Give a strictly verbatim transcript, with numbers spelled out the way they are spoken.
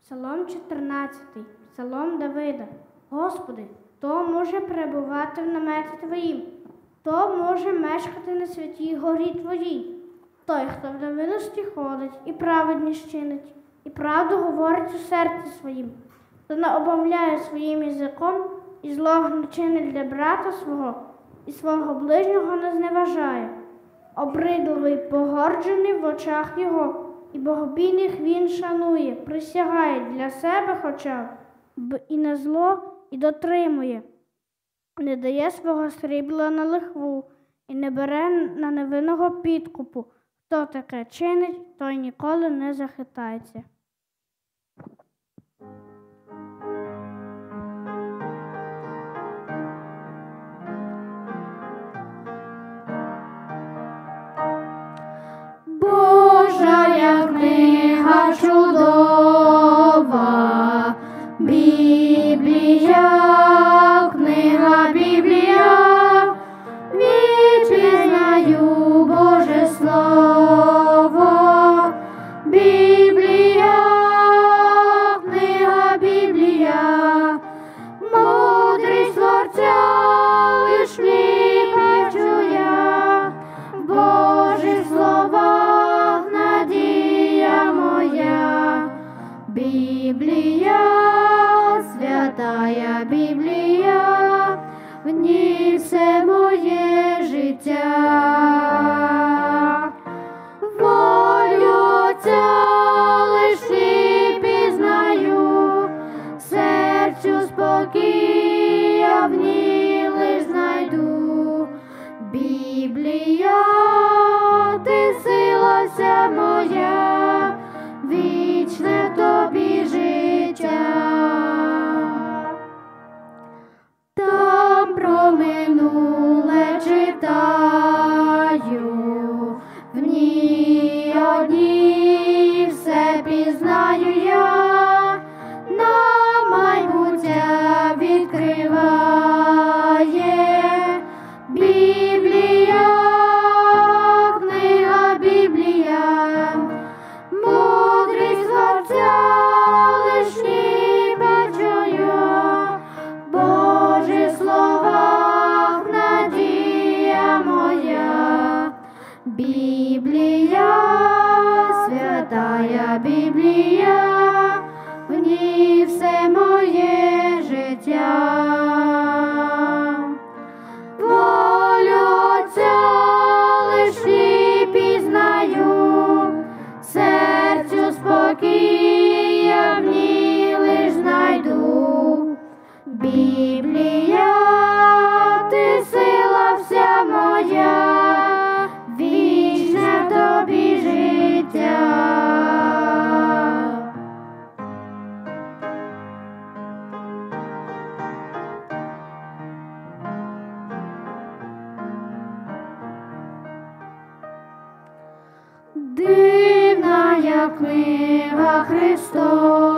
Псалом чотирнадцятий, Псалом Давида. Господи, хто може перебувати в наметі Твоїм? Хто може мешкати на святій горі Твоїй? Той, хто в невинності ходить і праведність чинить, і правду говорить у серці своїм, хто не обмовляє своїм язиком і злого не чинить для брата свого, і свого ближнього не зневажає. Обридливий погорджений в очах його, і богобійних він шанує, присягає для себе хоча б і на зло, і дотримує, не дає свого срібла на лихву, і не бере на невинного підкупу. Хто таке чинить, той ніколи не захитається. Божа книга чудова, Біблія, книга Біблія, відпізнаю Боже Слово. Біблія, книга Біблія, мудрість творця лиш випрачу я, в Божих словах надія моя. Біблія, святая Біблія, в ній все моє життя. Волю Отця лиш і пізнаю, серцю спокій я в ній лиш знайду. Біблія, ти сила вся моя, вічне тобі життя. Там про минуле читаю, в ній одній все пізнаю я, на майбуття відкриває. Біблія, книга Біблія, мудрість творця лиш ніби чую, в Божих словах надія моя. Біблія, святая Біблія, в ній все моє життя. Волю Отця лиш і пізнаю, серцю спокій я в ній лиш знайду. Біблія, ти сила вся моя, вічне в тобі життя. Дивна я книга Христова,